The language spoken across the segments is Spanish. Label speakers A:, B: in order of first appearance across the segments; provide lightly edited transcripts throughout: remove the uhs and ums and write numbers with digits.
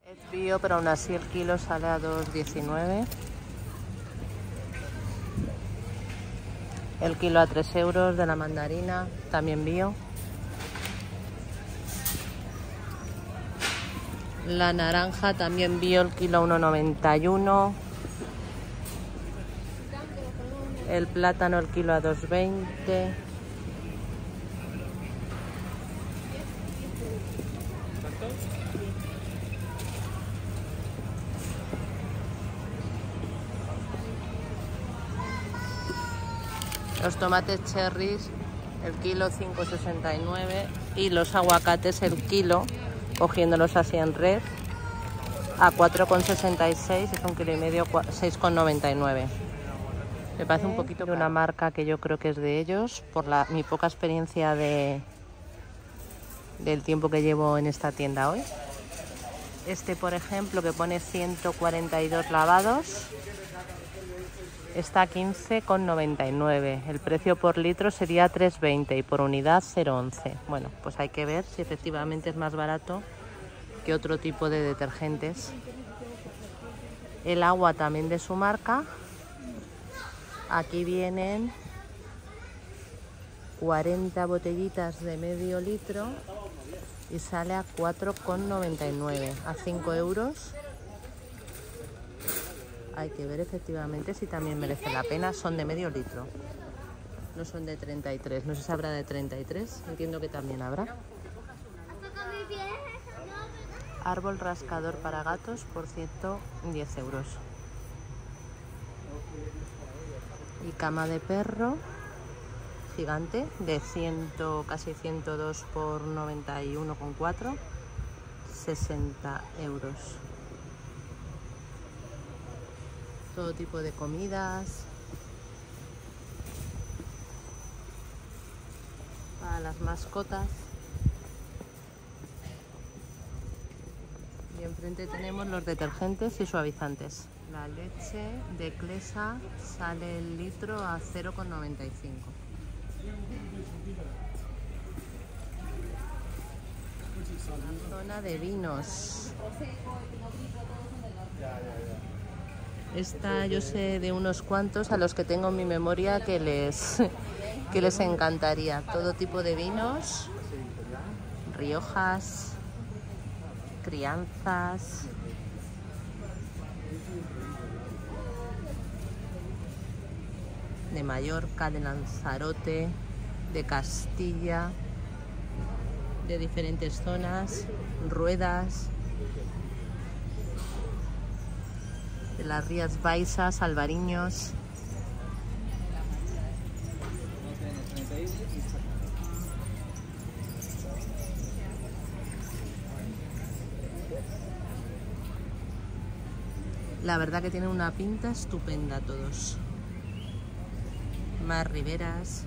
A: Es bio, pero aún así el kilo sale a 2,19. El kilo a 3 euros de la mandarina, también bio. La naranja también bio, el kilo a 1,91. El plátano, el kilo a 2,20. Los tomates cherries, el kilo 5,69. Y los aguacates, el kilo, cogiéndolos así en red, a 4,66. Es un kilo y medio, 6,99. Me parece un poquito de una marca que yo creo que es de ellos, por mi poca experiencia del tiempo que llevo en esta tienda hoy. Este, por ejemplo, que pone 142 lavados, está a 15,99. El precio por litro sería 3,20 y por unidad 0,11. Bueno, pues hay que ver si efectivamente es más barato que otro tipo de detergentes. El agua también de su marca. Aquí vienen 40 botellitas de medio litro y sale a 4,99, a 5 euros. Hay que ver efectivamente si también merece la pena. Son de medio litro, no son de 33. No sé si habrá de 33, entiendo que también habrá. Árbol rascador para gatos por 110 euros. Y cama de perro gigante de casi 102 por 91,4, 60 euros. Todo tipo de comidas para las mascotas. Y enfrente tenemos los detergentes y suavizantes. La leche de Clesa sale el litro a 0,95. La zona de vinos. Esta yo sé de unos cuantos a los que tengo en mi memoria que les encantaría. Todo tipo de vinos, riojas, crianzas. De Mallorca, de Lanzarote, de Castilla, de diferentes zonas, ruedas, de las Rías Baixas, Albariños. La verdad que tienen una pinta estupenda todos. Más riberas,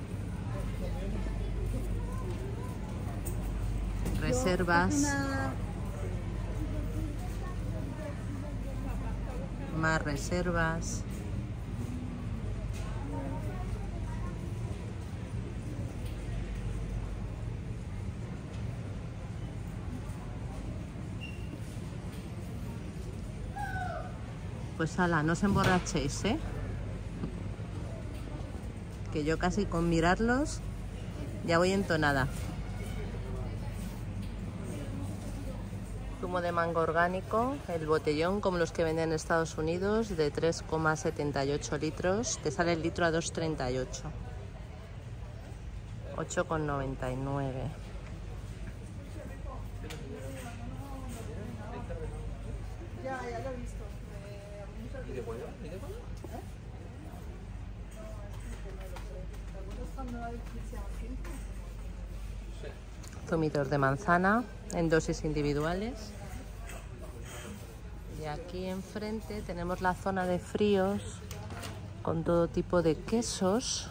A: reservas, más reservas. Pues ala, no os emborrachéis, ¿eh? Que yo casi con mirarlos ya voy entonada. Zumo de mango orgánico, el botellón como los que venden en Estados Unidos, de 3,78 litros. Te sale el litro a 2,38. 8,99.
B: Ya lo he visto. ¿Y de pollo? ¿Y de pollo?
A: Zumitos de manzana en dosis individuales. Y aquí enfrente tenemos la zona de fríos con todo tipo de quesos.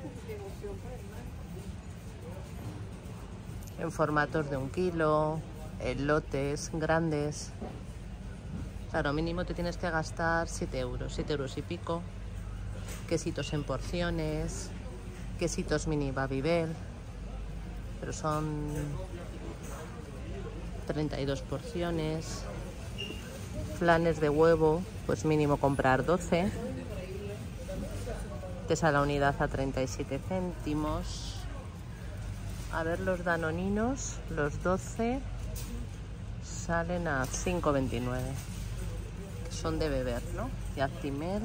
A: En formatos de 1 kilo, elotes grandes. Claro, mínimo te tienes que gastar 7 euros, 7 euros y pico. Quesitos en porciones, quesitos mini Babybel, pero son 32 porciones. Flanes de huevo, pues mínimo comprar 12. Te sale la unidad a 37 céntimos. A ver, los danoninos, los 12 salen a 5,29. Son de beber, ¿no? Y Actimel,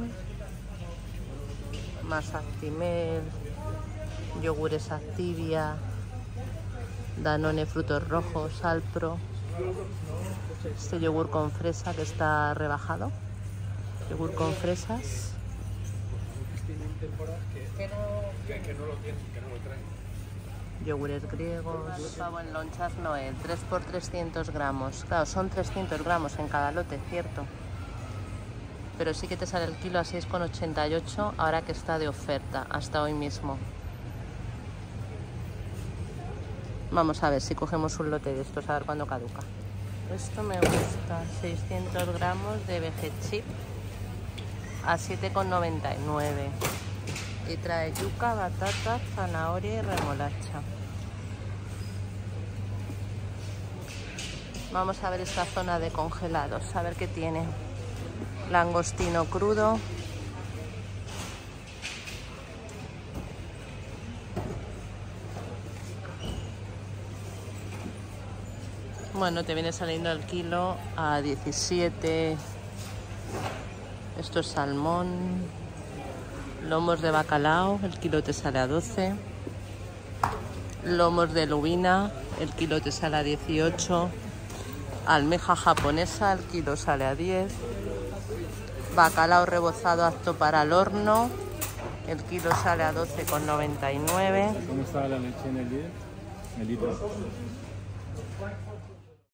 A: más Actimel, yogures Activia, Danone frutos rojos, Alpro. Este yogur con fresa que está rebajado. Yogur con fresas. Yogures griegos. Pavo en lonchas Noel, 3 por 300 gramos. Claro, son 300 gramos en cada lote, cierto. Pero sí que te sale el kilo a 6,88 ahora que está de oferta, hasta hoy mismo. Vamos a ver si cogemos un lote de estos, a ver cuándo caduca. Esto me gusta, 600 gramos de Vegechip a 7,99. Y trae yuca, batata, zanahoria y remolacha. Vamos a ver esta zona de congelados, a ver qué tiene. Langostino crudo. Bueno, te viene saliendo el kilo a 17. Esto es salmón. Lomos de bacalao, el kilo te sale a 12. Lomos de lubina, el kilo te sale a 18. Almeja japonesa, el kilo sale a 10. Bacalao rebozado apto para el horno, el kilo sale a 12,99.
C: ¿Cómo está la leche en el litro?